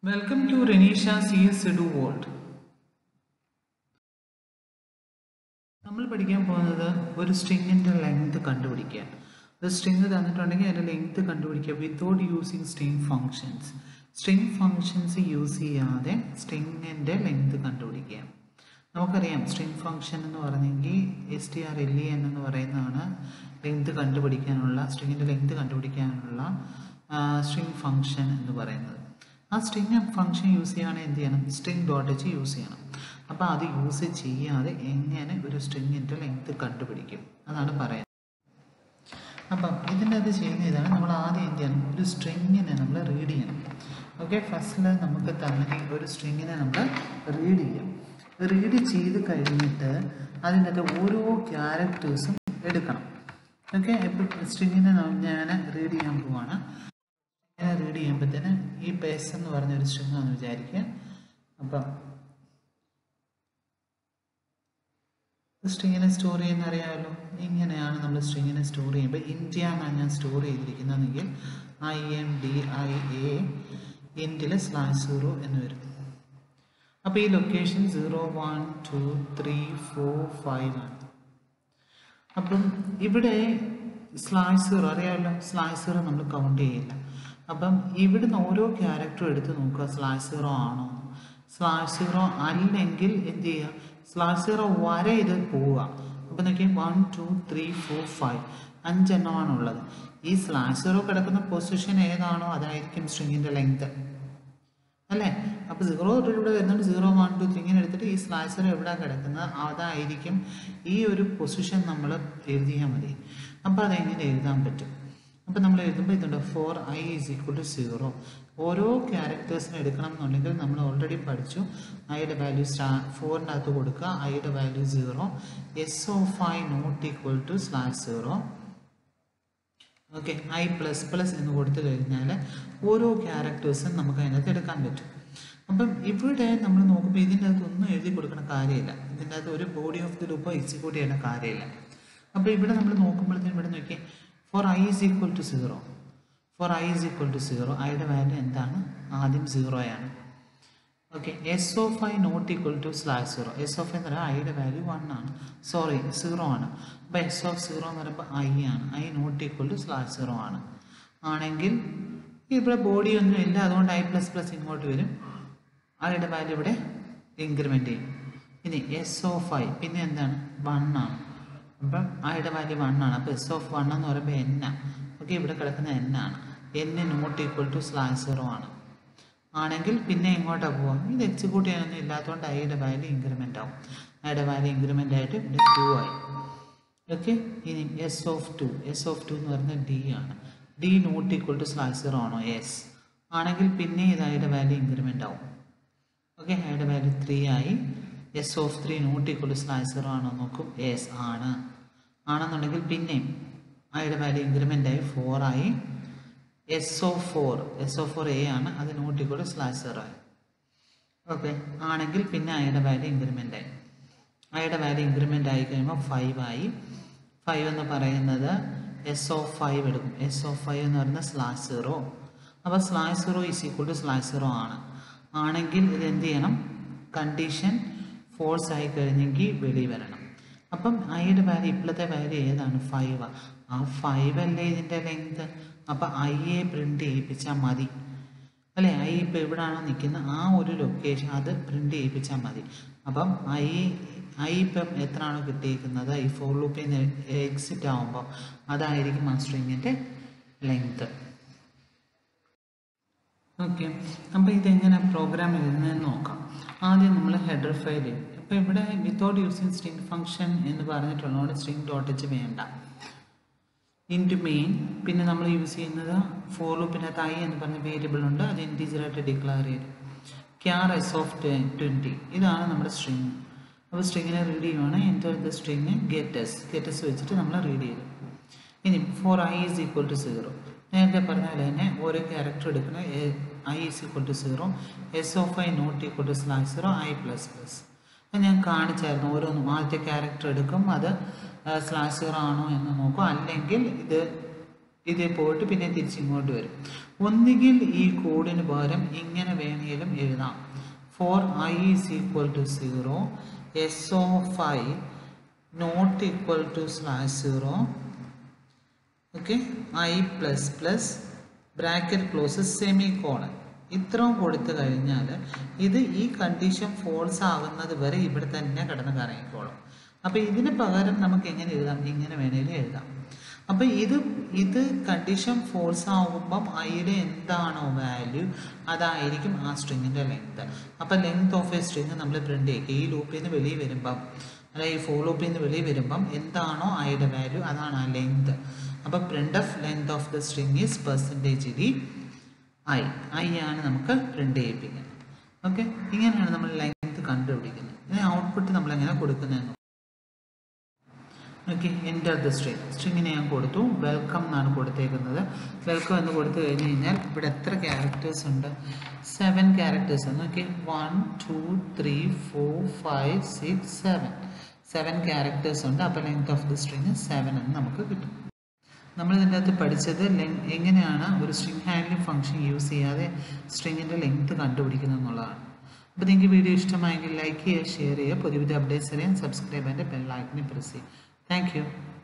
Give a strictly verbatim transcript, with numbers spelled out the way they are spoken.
Welcome to Renisha C S Edu World. നമ്മൾ പഠിക്കാൻ പോകുന്നത് ഒരു സ്ട്രിങ്ങിന്റെ ലെങ്ത് കണ്ടുപിടിക്കുക. ഒരു സ്ട്രിങ് തന്നിട്ടുണ്ടെങ്കിൽ അതിന്റെ ലെങ്ത് കണ്ടുപിടിക്കുക without using string functions. String functions use ചെയ്യാതെ സ്ട്രിങ്ങിന്റെ ലെങ്ത് കണ്ടുപിടിക്കുക. നമുക്കറിയാം സ്ട്രിങ് ഫങ്ഷൻ എന്ന് പറഞ്ഞെങ്കിൽ S T R L E N എന്ന് പറയുന്നതാണ് ലെങ്ത് കണ്ടുപിടിക്കാനുള്ള സ്ട്രിങ്ങിന്റെ ലെങ്ത് കണ്ടുപിടിക്കാനുള്ള സ്ട്രിങ് ഫങ്ഷൻ എന്ന് പറയുന്നത്. ആ സ്ട്രിങ് ഫംഗ്ഷൻ യൂസ് ചെയ്യുകയാണെങ്കിൽ എന്ത് ചെയ്യണം? സ്ട്രിങ് ഡോട്ട് എച്ച് യൂസ് ചെയ്യണം. അപ്പോൾ അത് യൂസ് ചെയ്യാതെ എങ്ങനെ ഒരു സ്ട്രിങ്ങിൻ്റെ ലെങ്ത് കണ്ടുപിടിക്കും അതാണ് പറയുന്നത്. അപ്പം ഇതിൻ്റെ അത് ചെയ്യുന്ന ഇതാണ്. നമ്മൾ ആദ്യം എന്ത് ചെയ്യണം? ഒരു സ്ട്രിങ്ങിനെ നമ്മൾ റീഡ് ചെയ്യണം. ഓക്കെ, ഫസ്റ്റിൽ നമുക്ക് തന്നെ ഒരു സ്ട്രിങ്ങിനെ നമ്മൾ റീഡ് ചെയ്യാം. റീഡ് ചെയ്ത് കഴിഞ്ഞിട്ട് അതിൻ്റെ അത് ഓരോ ക്യാരക്ടേഴ്സും എടുക്കണം. ഓക്കെ, ഇപ്പോൾ സ്ട്രിങ്ങിനെ ഞാൻ റീഡ് ചെയ്യാൻ പോവാണ്. ഇങ്ങനെ റീഡ് ചെയ്യുമ്പോഴത്തേന് ഈ പേസ് എന്ന് പറഞ്ഞൊരു സ്ട്രിങ് ആണെന്ന് വിചാരിക്കുക. അപ്പം സ്ട്രിങ്ങിനെ സ്റ്റോർ ചെയ്യുന്ന അറിയാമല്ലോ, ഇങ്ങനെയാണ് നമ്മൾ സ്ട്രിങ്ങിനെ സ്റ്റോർ ചെയ്യുമ്പോൾ ഇന്ത്യ എന്നാണ് ഞാൻ സ്റ്റോർ ചെയ്തിരിക്കുന്നതെങ്കിൽ I N D I A ഇൻഡിൽ സ്ലാഷ് സീറോ എന്ന് വരും. അപ്പോൾ ഈ location zero one two three four five ആണ്. അപ്പം ഇവിടെ സ്ലാഷ് സീറോ അറിയാമല്ലോ, സ്ലാഷ് സീറോ നമ്മൾ കൗണ്ട് ചെയ്യില്ല. അപ്പം ഇവിടുന്ന് ഓരോ ക്യാരക്ടറും എടുത്ത് നോക്കുക, സ്ലാഷ് സീറോ ആണോ. സ്ലാഷ് സീറോ അല്ലെങ്കിൽ എന്ത് ചെയ്യുക? സ്ലാഷ് സീറോ വരെ ഇത് പോവുക. അപ്പം നോക്കിയാൽ one two three four five അഞ്ചെണ്ണമാണുള്ളത്. ഈ സ്ലാഷ് സീറോ കിടക്കുന്ന പൊസിഷൻ ഏതാണോ അതായിരിക്കും സ്ട്രിങ്ങിൻ്റെ ലെങ്ത് അല്ലേ. അപ്പോൾ സീറോ തൊട്ടിലൂടെ വരുന്നുണ്ട്, സീറോ വൺ ടു ത്രീ ഇങ്ങനെ എടുത്തിട്ട് ഈ സ്ലാഷ് സീറോ എവിടെ കിടക്കുന്നത് അതായിരിക്കും ഈ ഒരു പൊസിഷൻ നമ്മൾ എഴുതിയാൽ മതി. അപ്പോൾ അതെങ്ങനെ എഴുതാൻ പറ്റും? അപ്പം നമ്മൾ എഴുതുമ്പോൾ ഇതുണ്ട് for I is equal to zero. ഓരോ ക്യാരക്ടേഴ്സിനും എടുക്കണം എന്നുണ്ടെങ്കിൽ നമ്മൾ ഓൾറെഡി പഠിച്ചു. ഐയുടെ വാല്യൂ സ്റ്റാ ഫോറിൻ്റെ അകത്ത് കൊടുക്കുക, ഐയുടെ value zero, S of I not equal to slash zero. Okay, I plus plus എന്ന് കൊടുത്തു കഴിഞ്ഞാൽ ഓരോ ക്യാരക്ടേഴ്സും നമുക്ക് അതിനകത്ത് എടുക്കാൻ പറ്റും. അപ്പം ഇവിടെ നമ്മൾ നോക്കുമ്പോൾ ഇതിൻ്റെ അകത്ത് ഒന്നും എഴുതി കൊടുക്കണ കാര്യമില്ല. ഇതിൻ്റെ അകത്ത് ഒരു ബോഡി ഓഫ് ദി ലൂപ്പോ എക്സിക്യൂട്ട് ചെയ്യേണ്ട കാര്യമില്ല. അപ്പോൾ ഇവിടെ നമ്മൾ നോക്കുമ്പോഴത്തേനും ഇവിടെ നോക്കിയേ for I is equal to zero. For I is equal to zero, ഐയുടെ വാല്യൂ എന്താണ്? ആദ്യം സീറോയാണ്. Okay, S of I not equal to slash zero. S of I എന്ന് പറയുമ്പോൾ ഐയുടെ വാല്യൂ വൺ ആണ്, സോറി സീറോ ആണ്. അപ്പോൾ എസ് ഓഫ് സീറോ എന്ന് പറയുമ്പോൾ ഐ ആണ്. I not equal to slash zero ആണ് ആണെങ്കിൽ ഇവിടെ ബോഡി ഒന്നും ഇല്ല, അതുകൊണ്ട് ഐ പ്ലസ് പ്ലസ് ഇങ്ങോട്ട് വരും. ഐയുടെ വാല്യൂ ഇവിടെ ഇൻക്രിമെൻ്റ് ചെയ്യും. ഇനി എസ് ഓഫ് ഐ പിന്നെ എന്താണ്? വൺ ആണ്. അപ്പം ഐയുടെ വാല്യൂ വൺ ആണ്. അപ്പോൾ എസ് ഓഫ് വൺ എന്ന് പറയുമ്പോൾ എൻ ആണ്. ഓക്കെ, ഇവിടെ കിടക്കുന്ന എൻ ആണ്. N not equal to slash zero ആണ് ആണെങ്കിൽ പിന്നെ എങ്ങോട്ടാണ് പോവാം? ഇത് എക്സിക്യൂട്ട് ചെയ്യാനൊന്നും ഇല്ലാത്തതുകൊണ്ട് ഐയുടെ വാല്യൂ ഇൻക്രിമെൻ്റ് ആവും. ഐയുടെ വാല്യൂ ഇൻക്രിമെൻ്റ് ആയിട്ട് ഇവിടെ ടു ആയി. ഓക്കെ, ഇനി S of two. S of two എന്ന് പറയുന്നത് ഡി ആണ്. D not equal to slash zero ആണോ? എസ് ആണെങ്കിൽ പിന്നെ ഇത് ഐയുടെ വാല്യൂ ഇൻക്രിമെൻ്റ് ആവും. ഓക്കെ, ഐയുടെ വാല്യൂ ത്രീ ആയി. S of three not equal to slash zero ആണോ നോക്കും, എസ് ആണ്. ആണെന്നുണ്ടെങ്കിൽ പിന്നെയും ഐയുടെ വാല്യൂ ഇൻക്രിമെൻ്റ് ആയി ഫോർ ആയി. S of four, S of four A ആണ്, അത് not equal to slash zero ആയി. ഓക്കെ, ആണെങ്കിൽ പിന്നെ ഐയുടെ വാല്യൂ ഇൻക്രിമെൻ്റ് ആയി. ഐയുടെ വാല്യൂ ഇൻക്രിമെൻ്റ് ആയി കഴിയുമ്പോൾ ഫൈവ് ആയി. ഫൈവ് എന്ന് പറയുന്നത് എസ് ഓഫ് ഫൈവ് എടുക്കും. എസ് ഓഫ് ഫൈവ് എന്ന് പറയുന്നത് സ്ലാഷ് സീറോ. അപ്പോൾ slash zero is equal to slash zero ആണ് ആണെങ്കിൽ ഇത് എന്ത് ചെയ്യണം? കണ്ടീഷൻ ഫോൾസ് ആയി കഴിഞ്ഞെങ്കിൽ വെളി വരണം. അപ്പം ഐയുടെ വാല്യൂ ഇപ്പോഴത്തെ വാല്യൂ ഏതാണ്? ഫൈവ്. ആ ഫൈവ് അല്ലേ ഇതിൻ്റെ ലെങ്ത്. അപ്പം ഐയെ പ്രിൻ്റ് ചെയ്യിപ്പിച്ചാൽ മതി അല്ലേ. ഐ ഇപ്പം എവിടെയാണോ നിൽക്കുന്നത് ആ ഒരു ലൊക്കേഷൻ അത് പ്രിൻ്റ് ചെയ്യിപ്പിച്ചാൽ മതി. അപ്പം ഐ ഐ ഇപ്പം എത്രയാണോ കിട്ടിയിരിക്കുന്നത് ഈ ഫോർ ലൂപ്പിൽ നിന്ന് എക്സിറ്റ് ആകുമ്പോൾ അതായിരിക്കും ആ സ്ട്രിങ്ങിൻ്റെ ലെങ്ത്. ഓക്കെ, അപ്പോൾ ഇതെങ്ങനെ പ്രോഗ്രാം എഴുതുന്നതെന്ന് നോക്കാം. ആദ്യം നമ്മൾ ഹെഡർ ഫയൽ ചെയ്യും. അപ്പോൾ ഇവിടെ വിത്തൗട്ട് യൂസിങ് സ്ട്രിങ് ഫംഗ്ഷൻ എന്ന് പറഞ്ഞിട്ടുള്ളതുകൊണ്ട് സ്ട്രിങ് ഡോട്ട് എച്ച് വേണ്ട. ഇൻറ്റു മെയിൻ പിന്നെ നമ്മൾ യൂസ് ചെയ്യുന്നത് ഫോർ ലൂപ്പിനകത്ത് ഐ എന്ന് പറഞ്ഞ വേരിയബിൾ ഉണ്ട്, അത് ഇൻറ്റീജറായിട്ട് ഡിക്ലെയർ ചെയ്തു. ക്യാർ എസ് ഓഫ് ട്വൻറ്റി ഇതാണ് നമ്മുടെ സ്ട്രിങ്. അപ്പോൾ സ്ട്രിങ്ങിനെ റീഡ് ചെയ്യുവാണ്. Enter the string gets gets വെച്ചിട്ട് നമ്മൾ റീഡ് ചെയ്തു. ഇനി for I is equal to zero നേരത്തെ പറഞ്ഞ പോലെ തന്നെ ഓരോ ക്യാരക്ടർ എടുക്കണം. I is equal to zero, S of I not equal to slash zero, I plus plus. ഞാൻ കാണിച്ചായിരുന്നു ഓരോന്നും. ആദ്യത്തെ ക്യാരക്ടർ എടുക്കും, അത് സ്ലാഷ് സീറോ ആണോ എന്ന് നോക്കും, അല്ലെങ്കിൽ ഇത് ഇതിൽ പോയിട്ട് പിന്നെ തിരിച്ചിങ്ങോട്ട് വരും. ഒന്നുകിൽ ഈ കോഡിന് പകരം ഇങ്ങനെ വേണമെങ്കിലും എഴുതാം. For I is equal to zero S of I not equal to slash zero okay I plus plus bracket close semicolon. ഇത്രയും കൊടുത്തു കഴിഞ്ഞാൽ ഇത് ഈ കണ്ടീഷൻ ഫോൾസ് ആകുന്നത് വരെ ഇവിടെ തന്നെ കിടന്ന് കറങ്ങിക്കോളും. അപ്പോൾ ഇതിന് പകരം നമുക്ക് എങ്ങനെ എഴുതാം? ഇങ്ങനെ വേണമെങ്കിലും എഴുതാം. അപ്പോൾ ഇത് ഇത് കണ്ടീഷൻ ഫോൾസ് ആകുമ്പം ഐയുടെ എന്താണോ വാല്യൂ അതായിരിക്കും ആ സ്ട്രിങ്ങിൻ്റെ ലെങ്ത്. അപ്പോൾ ലെങ്ത് ഓഫ് എ സ്ട്രിങ് നമ്മൾ പ്രിൻ്റ് ചെയ്യുക. ഈ ലൂപ്പിൽ നിന്ന് വെളിയിൽ വരുമ്പം അതായത് ഈ ഫോർ ലൂപ്പിൽ നിന്ന് വെളിയിൽ വരുമ്പം എന്താണോ ഐയുടെ വാല്യൂ അതാണ് ആ ലെങ്ത്. അപ്പോൾ print of length of the string is percentage D I. I ആണ് നമുക്ക് പ്രിൻ്റ് ചെയ്യിപ്പിക്കുന്നത്. ഓക്കെ, ഇങ്ങനെയാണ് നമ്മൾ ലെങ്ത് കണ്ടുപിടിക്കുന്നത്. ഇനി ഔട്ട്പുട്ട് നമ്മളെങ്ങനെ കൊടുക്കുന്നതെന്ന്. Okay, enter the string. സ്ട്രിങ്ങിനെ ഞാൻ കൊടുത്തു. വെൽക്കം എന്നാണ് കൊടുത്തേക്കുന്നത്. വെൽക്കം എന്ന് കൊടുത്തു കഴിഞ്ഞ് കഴിഞ്ഞാൽ ഇവിടെ എത്ര ക്യാരക്ടേഴ്സ് ഉണ്ട്? സെവൻ ക്യാരക്ടേഴ്സ് ആണ്. Okay, one two three four five six seven seven characters ഉണ്ട്. അപ്പോൾ length of the string seven എന്ന് നമുക്ക് കിട്ടും. നമ്മൾ ഇതിൻ്റെ അകത്ത് പഠിച്ചത് ലെങ് എങ്ങനെയാണ് ഒരു സ്ട്രിങ് ഹാൻഡ്ലിംഗ് ഫംഗ്ഷൻ യൂസ് ചെയ്യാതെ സ്ട്രിങ്ങിൻ്റെ ലെങ്ത് കണ്ടുപിടിക്കുന്നത് എന്നുള്ളതാണ്. അപ്പോൾ നിങ്ങൾക്ക് വീഡിയോ ഇഷ്ടമായെങ്കിൽ ലൈക്ക് ചെയ്യുക, ഷെയർ ചെയ്യുക. പുതിയ പുതിയ അപ്ഡേറ്റ്സ് അറിയാൻ സബ്സ്ക്രൈബ് ചെയ്യേണ്ട ബെൽ ഐക്കണിൽ പ്രസ് ചെയ്യുക. Thank you.